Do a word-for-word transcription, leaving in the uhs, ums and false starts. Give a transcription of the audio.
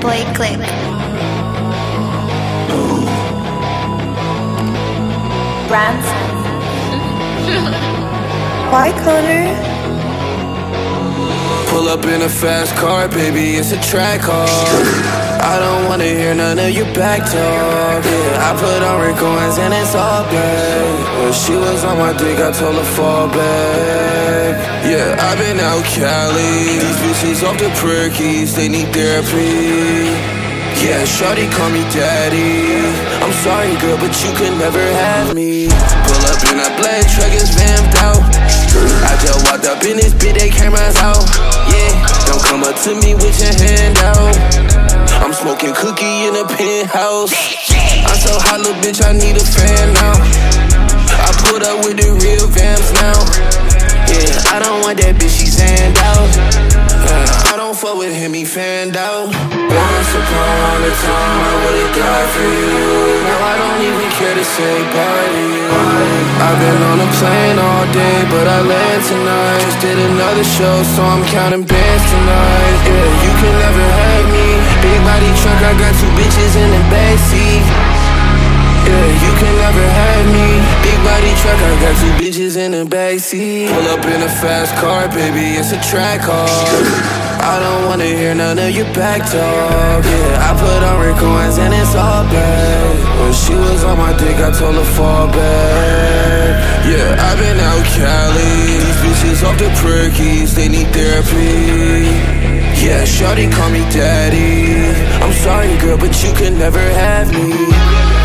Vampboiclique. Ransom. Whyconor. Pull up in a fast car, baby, it's a Trackhawk. I don't wanna hear none of your back talk. Yeah, I put on Rick Owens and it's all black. When she was on my dick, I told her fall back. Yeah, I've been out Cali. These bitches off the Perkies, they need therapy. Yeah, shawty call me daddy. I'm sorry, girl, but you can never have me. Pull up in a black truck, it's vamped out. I just walked up in this bitch, they cameras out. Yeah, don't come up to me with your hand out. I'm smoking cookie in a penthouse. I'm so hot, little bitch, I need a fan now. I put up with the real vamps now. Yeah, I don't want that bitch, she Xanned out. uh, I don't fuck with him, he fanned out. Once upon a time, I would've died for you. Now I don't even care to say bye to you. I've been on a plane all day, but I land tonight. Just did another show, so I'm counting bands tonight. Yeah, you can never have me. Big body truck, I got two bitches in the backseat. Yeah, you can never have me. Big body truck, I got two bitches in the backseat. Pull up in a fast car, baby, it's a Trackhawk. I don't wanna hear none of your back talk. Yeah, I put on Rick Owens and it's all black. When she was on my dick, I told her fall back. Yeah, I've been out Cali. These bitches off the Perkies, they need therapy. Yeah, shawty call me daddy. I'm sorry, girl, but you can never have me.